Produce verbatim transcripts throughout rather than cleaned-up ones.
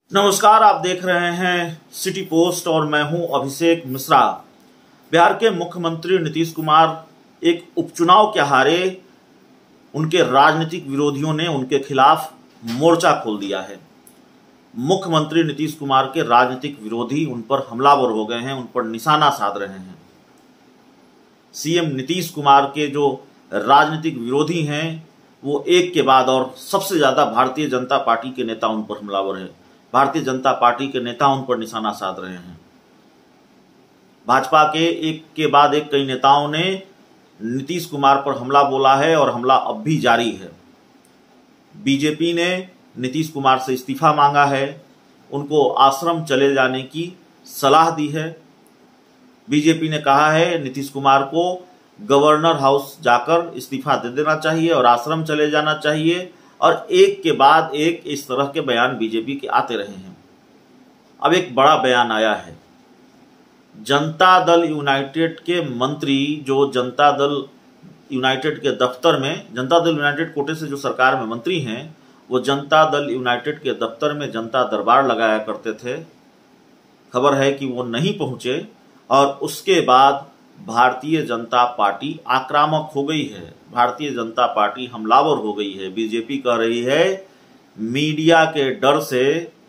नमस्कार, आप देख रहे हैं सिटी पोस्ट और मैं हूं अभिषेक मिश्रा। बिहार के मुख्यमंत्री नीतीश कुमार एक उपचुनाव के हारे उनके राजनीतिक विरोधियों ने उनके खिलाफ मोर्चा खोल दिया है। मुख्यमंत्री नीतीश कुमार के राजनीतिक विरोधी उन पर हमलावर हो गए हैं, उन पर निशाना साध रहे हैं। सीएम नीतीश कुमार के जो राजनीतिक विरोधी हैं वो एक के बाद और सबसे ज्यादा भारतीय जनता पार्टी के नेता उन पर हमलावर है। भारतीय जनता पार्टी के नेता उन पर निशाना साध रहे हैं। भाजपा के एक के बाद एक कई नेताओं ने नीतीश कुमार पर हमला बोला है और हमला अब भी जारी है। बीजेपी ने नीतीश कुमार से इस्तीफा मांगा है, उनको आश्रम चले जाने की सलाह दी है। बीजेपी ने कहा है नीतीश कुमार को गवर्नर हाउस जाकर इस्तीफा दे देना चाहिए और आश्रम चले जाना चाहिए, और एक के बाद एक इस तरह के बयान बीजेपी के आते रहे हैं। अब एक बड़ा बयान आया है। जनता दल यूनाइटेड के मंत्री जो जनता दल यूनाइटेड के दफ्तर में, जनता दल यूनाइटेड कोटे से जो सरकार में मंत्री हैं, वो जनता दल यूनाइटेड के दफ्तर में जनता दरबार लगाया करते थे। खबर है कि वो नहीं पहुंचे और उसके बाद भारतीय जनता पार्टी आक्रामक हो गई है। भारतीय जनता पार्टी हमलावर हो गई है। बीजेपी कह रही है मीडिया के डर से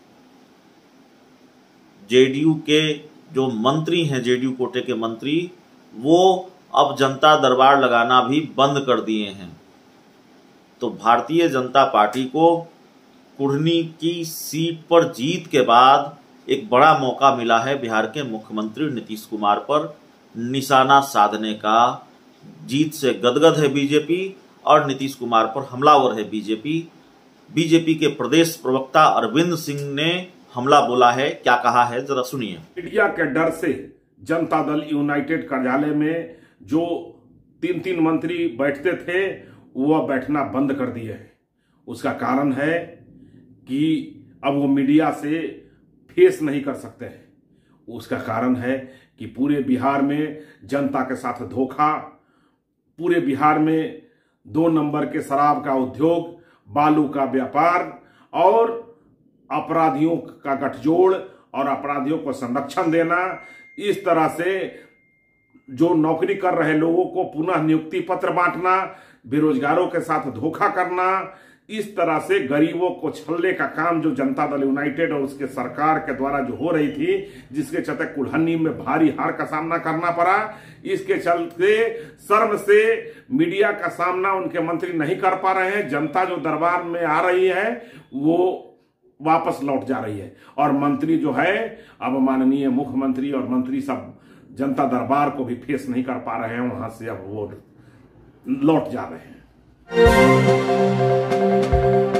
जेडीयू के जो मंत्री हैं, जेडीयू कोटे के मंत्री, वो अब जनता दरबार लगाना भी बंद कर दिए हैं। तो भारतीय जनता पार्टी को कुढ़नी की सीट पर जीत के बाद एक बड़ा मौका मिला है बिहार के मुख्यमंत्री नीतीश कुमार पर निशाना साधने का। जीत से गदगद है बीजेपी और नीतीश कुमार पर हमलावर है बीजेपी। बीजेपी के प्रदेश प्रवक्ता अरविंद सिंह ने हमला बोला है। क्या कहा है, जरा सुनिए। मीडिया के डर से जनता दल यूनाइटेड कार्यालय में जो तीन तीन मंत्री बैठते थे वह बैठना बंद कर दिए है। उसका कारण है कि अब वो मीडिया से फेस नहीं कर सकते हैं। उसका कारण है कि पूरे बिहार में जनता के साथ धोखा, पूरे बिहार में दो नंबर के शराब का उद्योग, बालू का व्यापार और अपराधियों का गठजोड़ और अपराधियों को संरक्षण देना, इस तरह से जो नौकरी कर रहे लोगों को पुनः नियुक्ति पत्र बांटना, बेरोजगारों के साथ धोखा करना, इस तरह से गरीबों को छलने का काम जो जनता दल यूनाइटेड और उसके सरकार के द्वारा जो हो रही थी, जिसके चलते कुल्हनी में भारी हार का सामना करना पड़ा। इसके चलते शर्म से मीडिया का सामना उनके मंत्री नहीं कर पा रहे हैं। जनता जो दरबार में आ रही है वो वापस लौट जा रही है और मंत्री जो है अब माननीय मुख्यमंत्री और मंत्री सब जनता दरबार को भी फेस नहीं कर पा रहे हैं। वहां से अब वो लौट जा रहे हैं।